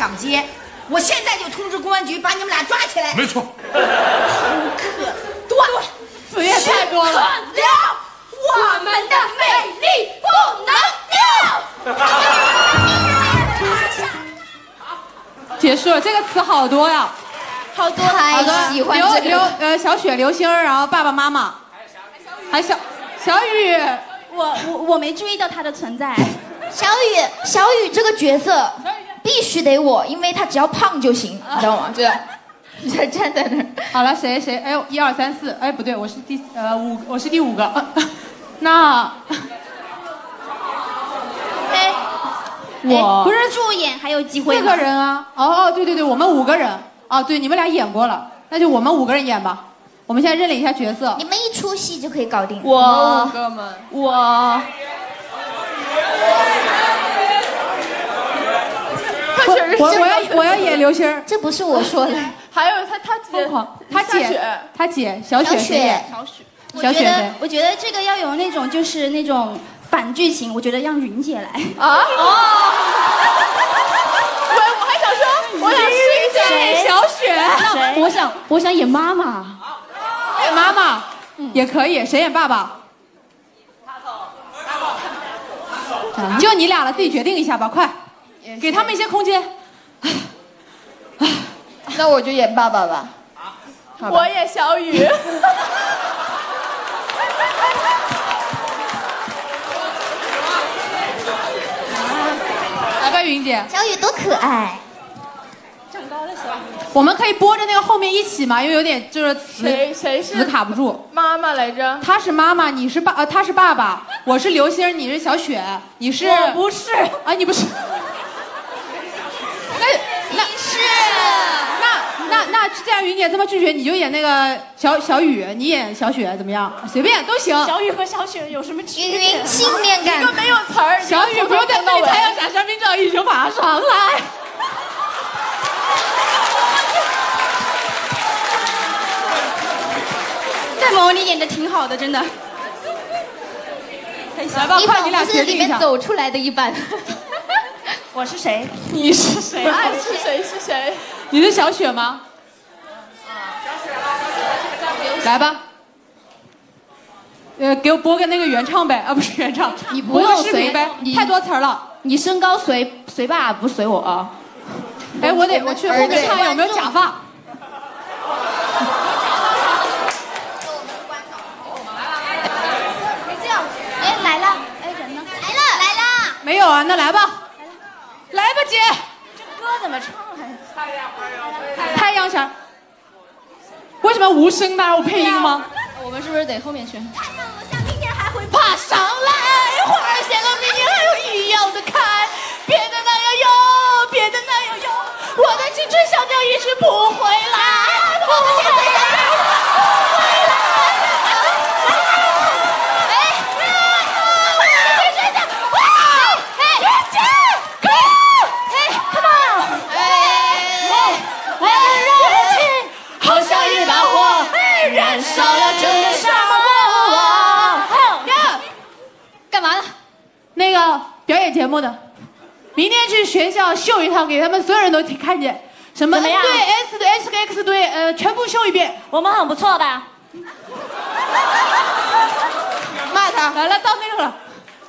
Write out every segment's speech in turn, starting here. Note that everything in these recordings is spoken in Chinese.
抢劫，我现在就通知公安局把你们俩抓起来。 没错。 好可断， 死也太多了。 我们的魅力不能掉。 结束了，这个词好多呀， 好多，太喜欢这个。 小雪、刘星，然后爸爸妈妈，还有小雨。 我没注意到他的存在。小雨这个角色必须得我，因为他只要胖就行，你知道吗？这站在那儿。 好了，谁？哎呦，1、2、3、4，哎，不对，我是我是第5个。那， 哎， 我不是助演还有机会 4个人啊。哦，对，我们5个人。哦，对，你们俩演过了，那就我们5个人演吧。我们现在认领一下角色。 你们一出戏就可以搞定。 我5个们，我要演刘星。 这不是我说的。 还有他姐小雪谁演？小雪我觉得这个要有那种反剧情，我觉得让云姐来。 我还想说，我想试一下。 谁？小雪。 我想演妈妈。 演妈妈也可以，谁演爸爸？就你俩了，自己决定一下吧，快，给他们一些空间。 那我就演爸爸吧。 我演小雨。 来吧，云姐。 小雨多可爱。 长高的小雨。 我们可以播着那个后面一起嘛，因为有点就是谁是词卡不住。 妈妈来着？ 她是妈妈，你是她是爸爸，我是刘星，你是小雪，你是？ 我不是。 啊，你不是。那是。 那既然云姐这么拒绝，你就演那个小雨，你演小雪怎么样？随便都行。 小雨和小雪有什么区别？ 云信念感。 一个没有词儿。 小雨不用在那里太阳下山兵照，英雄爬上来。 戴萌，你演的挺好的，真的。 来吧，快，你俩决定一下。 里面走出来的一般。 我是谁？ 你是谁？ 是谁？ 你是小雪吗？来吧。给我播个那个原唱呗，啊，不是原唱， 你不用随呗，太多词儿了。 你身高随爸，不随我啊。 哎，我去后面看有没有假发。 哎，来了，哎，人呢？来了。 没有啊，那来吧。来吧，姐。 这歌怎么唱还？ 太阳下。为什么无声的？我配音吗？ 我们是不是得后面选？ 太阳落下，明天还会爬上来。花儿谢了，明天还有一样的开。别的那样有，别的那样有。我的青春小鸟一直不回来，不回来。好像一把火，燃烧了整个沙漠。 干嘛呢？ 那个表演节目的，明天去学校秀一趟，给他们所有人都看见。什么 N 队、S 队、X 队，全部秀一遍。 我们很不错的。 骂他来了，到那个了。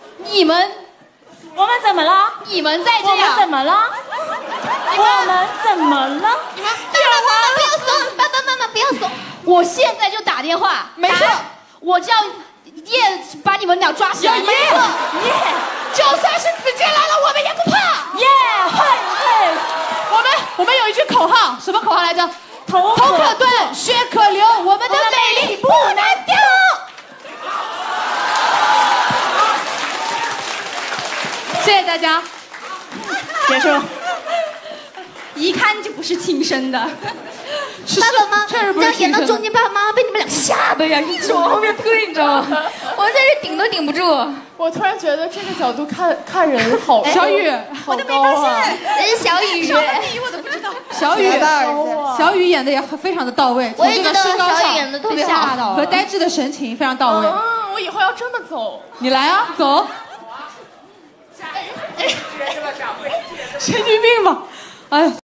我们怎么了？ 你们在这我们样？ 怎么了？我们怎么了？ 你们不要怂，爸爸妈妈不要怂。我现在就打电话。 没错， 我叫叶把你们俩抓起来。 没错， 就算是子健来了，我们也不怕。 嘿， 我们有一句口号，什么口号来着？ 头可断，血可流，我们的美丽不能丢。谢谢大家， 结束。 一看就不是亲生的。 爸爸妈妈， 确实不是演到中间，爸爸妈妈被你们俩吓得呀，一直往后面退，你知道吗？我在这顶都顶不住。 我突然觉得这个角度看人好。 小雨， 我都没发现。 这是小雨。 我都不知道。 小雨演的也非常的到位， 我也觉得身高小雨演的特别好， 和呆滞的神情非常到位。 我以后要这么走。 你来啊，走。神经病吧。 哎。